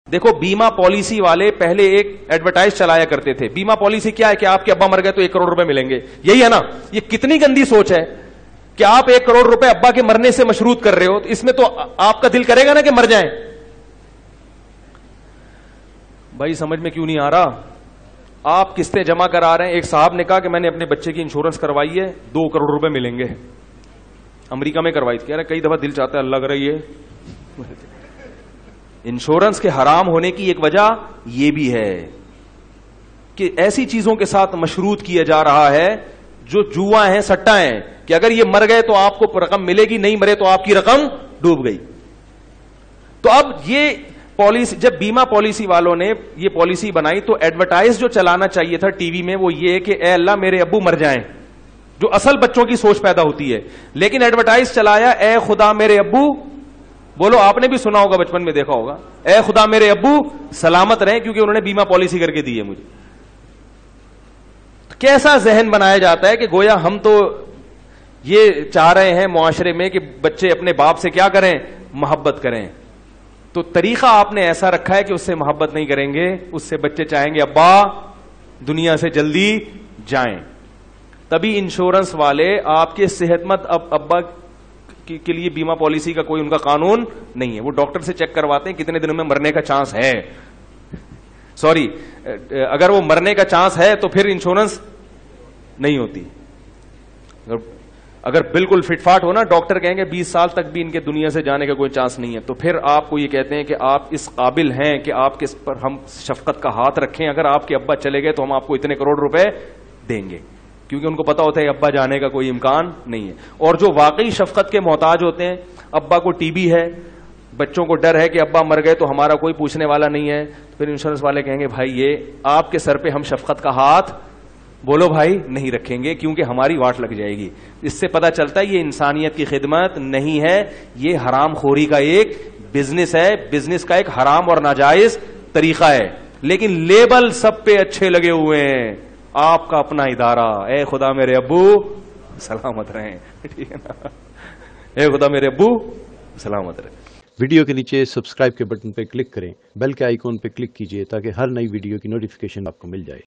دیکھو بیمہ پالیسی والے پہلے ایک ایڈورٹائز چلایا کرتے تھے. بیمہ پالیسی کیا ہے کہ آپ کے ابا مر گئے تو 1 کروڑ روپے ملیں گے. یہی ہے نا. یہ کتنی گندی سوچ ہے کہ آپ 1 کروڑ روپے ابا کے مرنے سے مشروط کر رہے ہو. اس میں تو آپ کا دل کرے گا نا کہ مر جائیں. بھائی سمجھ میں کیوں نہیں آ رہا؟ آپ قسطیں جمع کرا رہے ہیں. ایک صاحب نے کہا کہ میں نے اپنے بچے کی انشورنس کروائی ہے, 2 کروڑ روپے ملیں گے. امریکہ میں کروائی تھی. کہہ رہے کئی دفعہ دل چاہتا ہے اللہ کرے یہ. انشورنس کے حرام ہونے کی ایک وجہ یہ بھی ہے کہ ایسی چیزوں کے ساتھ مشروط کیا جا رہا ہے جو جوا ہیں, سٹا ہیں, کہ اگر یہ مر گئے تو آپ کو رقم ملے گی, نہیں مرے تو آپ کی رقم ڈوب گئی. تو اب یہ پالیسی, جب بیمہ پالیسی والوں نے یہ پالیسی بنائی تو ایڈورٹائز جو چلانا چاہیے تھا ٹی وی میں وہ یہ کہ اے اللہ میرے ابو مر جائیں, جو اصل بچوں کی سوچ پیدا ہوتی ہے. لیکن ایڈورٹائز چلایا اے خدا میرے ابو, بولو آپ نے بھی سنا ہوگا, بچپن میں دیکھا ہوگا, اے خدا میرے ابو سلامت رہیں کیونکہ انہوں نے بیمہ پالیسی کر کے دی ہے مجھے. کیسا ذہن بنایا جاتا ہے کہ گویا ہم تو یہ چاہ رہے ہیں معاشرے میں کہ بچے اپنے باپ سے کیا کریں, محبت کریں. تو طریقہ آپ نے ایسا رکھا ہے کہ اس سے محبت نہیں کریں گے, اس سے بچے چاہیں گے ابا دنیا سے جلدی جائیں. تبھی انشورنس والے آپ کے صحت مند ابا کے لیے بیمہ پالیسی کا کوئی ان کا قانون نہیں ہے. وہ ڈاکٹر سے چیک کرواتے ہیں کتنے دنوں میں مرنے کا چانس ہے. سوری, اگر وہ مرنے کا چانس ہے تو پھر انشورنس نہیں ہوتی. اگر بالکل فٹ فاٹ ہو نا, ڈاکٹر کہیں گے 20 سال تک بھی ان کے دنیا سے جانے کا کوئی چانس نہیں ہے, تو پھر آپ کو یہ کہتے ہیں کہ آپ اس قابل ہیں کہ آپ کے پر ہم شفقت کا ہاتھ رکھیں. اگر آپ کے ابا چلے گئے تو ہم آپ کو اتنے کروڑ روپے دیں گے, کیونکہ ان کو پتا ہوتا ہے ابا جانے کا کوئی امکان نہیں ہے. اور جو واقعی شفقت کے محتاج ہوتے ہیں, ابا کو ٹی بی ہے, بچوں کو ڈر ہے کہ ابا مر گئے تو ہمارا کوئی پوچھنے والا نہیں ہے, تو پھر انشورنس والے کہیں گے بھائی یہ آپ کے سر پہ ہم شفقت کا ہاتھ, بولو بھائی, نہیں رکھیں گے کیونکہ ہماری واٹ لگ جائے گی. اس سے پتا چلتا ہے یہ انسانیت کی خدمت نہیں ہے, یہ حرام خوری کا ایک بزنس ہے, بزنس کا ایک حرام اور ناجائز طریقہ ہے. لیکن لیبل سب پہ اچھے لگے ہوئے ہیں, آپ کا اپنا ادارہ, اے خدا میرے ابو سلامت رہیں. ٹھیک ہے نا, اے خدا میرے ابو سلامت رہیں. ویڈیو کے نیچے سبسکرائب کے بٹن پہ کلک کریں, بیل کے آئیکن پہ کلک کیجئے تاکہ ہر نئی ویڈیو کی نوٹیفیکیشن آپ کو مل جائے.